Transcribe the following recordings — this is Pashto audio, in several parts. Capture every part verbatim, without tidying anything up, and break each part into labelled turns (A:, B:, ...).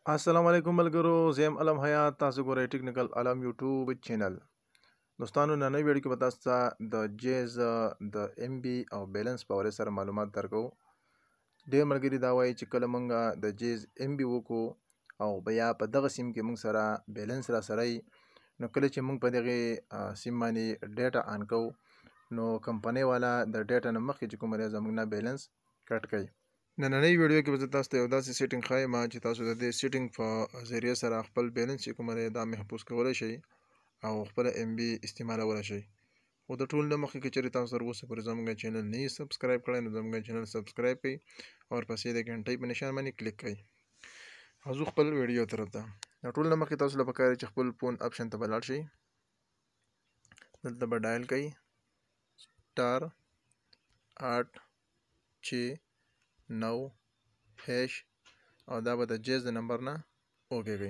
A: السلام علیکم ملګرو، زه یم علم حیات. تاسو ګورئ ټیکنیکل علم یوټیوب چینل. دوستانو نننۍ ویډیو کې به تاسو ته د جیز د ایم بي او بیلنس په حوالې سره معلومات درکو. ډېر ملګري دا وایي چې کله موږ د جیز ایم بي وکړو او بیا په دغه سیم کې موږ سره بیلنس را سره وي، نو کله چې موږ په دغه سیم باندې ډیټا آن کوو نو کمپنۍ والا د ډیټا نه مخکې چې کوم دی زموږ نه بیلنس کټ کوي. نننۍ ویډیو کې به زه تاسو ته یو داسې سیټینګ ښایم چې تاسو د دې سیټینګ په ذریعه سره خپل بیلنس چې کومه دی دا محفوظ کولی شئ او خپله ایم بي استعمالولی شئ. خو د ټول نه مخکې که چېرې تاسو تر اوسه پورې زموږ چینل نه یې سبسکرایب کړی نو زموږ چینل سبسکرایب کړئ او ورپسې د ګنټۍ په نشان باندې کلیک کړئ. او ځو خپل ویډیو طرف ته. د ټول نه مخکې تاسو له پکار چې خپل فون اپشن ته به لاړ شئ. دلته به ډایل کړئ سټار آټ چې نو هیش او دا به د جیز د نمبر نه وکېږئ.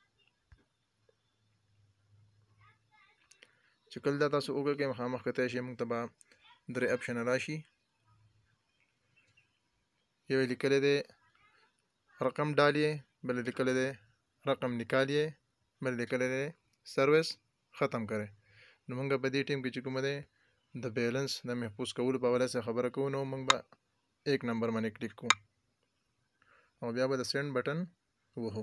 A: چې کله دا تاسو وکړئ مخامخ کتلی شئ موږ ته به درې اپشنه راشي. یو یې لیکلی دی رقم ډالیے، بل یې لیکلی دی رقم نکالیے، بل یې لیکلی دی سروس ختم کرے. نو موږ په دې ټیم کې چې کومه دی د بیلنس د محفوظ کولو په حواله سره خبره کوو نو موږ به ایک نمبر باندې کلیک کوو او بیا به د سینډ بټن وهو.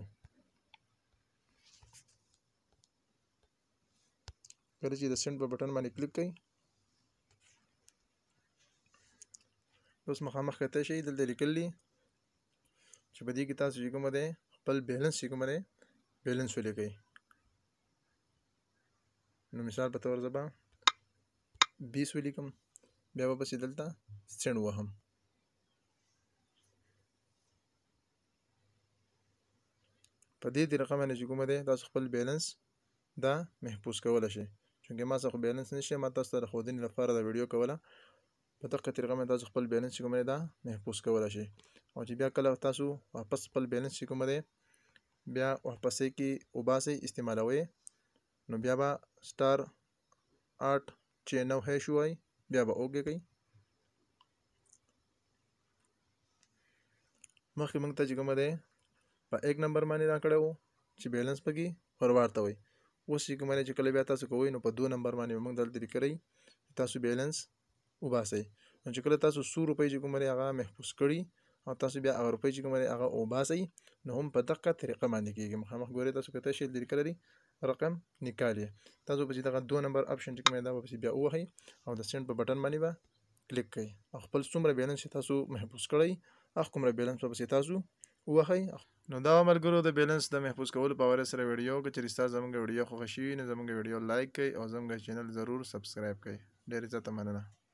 A: کله چې د سینډ په بټن باندې کلیک کړئ اوس مخامخ کتلی شئ دلته لیکلي چې په دې کې تاسو چې کومه دی خپل بیلنس چې کومه دی بیلنس ولیکئ. نو مثال په طور زه به بیس ولیکم، بیا به پسې دلته سینډ وهم. په دې طریقه باندې چې کومه دی تاسو خپل بیلنس دا محفوظ کولی شئ. چونکې ما څخه خو بیلنس نشته، ما تاسو ته د ښودنې لپاره دا ویډیو کوله. په دغه طریقه باندې تاسو خپل بیلنس چې کومه دی دا محفوظ کولی شئ. او چې بیا کله تاسو واپس خپل بیلنس چې کومه دی بیا واپسې کې وباسئ استعمالوئ نو بیا به سټار آټ چې نو هیش ووایئ، بیا به اوکې کوئ. مخکې موږ ته چې کومه دی په ایک نمبر باندې راکړی و چې بیلنس پکې فوروارډ ته وایي. اوس چې کومه دی چې کله بیا تاسو کوئ نو په دو نمبر باندې به موږ دلته لیکلی تاسو بیلنس وباسئ. نو چې کله تاسو څو روپۍ چې کومه دی هغه محفوظ کړي او تاسو بیا هغه روپۍ چې کومه دی هغه وباسئ نو هم په دقه طریقه باندې کېږي. مخامخ ګورئ تاسو کتلی شئ لیکلی دی رقم نکالیے. تاسو پسې دغه دو نمبر اپشن چې کوم دی دا به پسې بیا ووهئ او د سینډ په بټن باندې به کلیک کړئ او خپل څومره بیلنس چې تاسو محفوظ کړی هغه کومره بیلنس به پسې تاسو ووهئ. نو دا ملګرو د بیلنس د محفوظ کولو په حواله سره ویډیو که چېرې ستا زموږ ویډیو خوښه شوي نو زموږ ویډیو لایک کړئ او زموږ چینل ضرور سبسکرایب کړئ. ډېر زیاته مننه.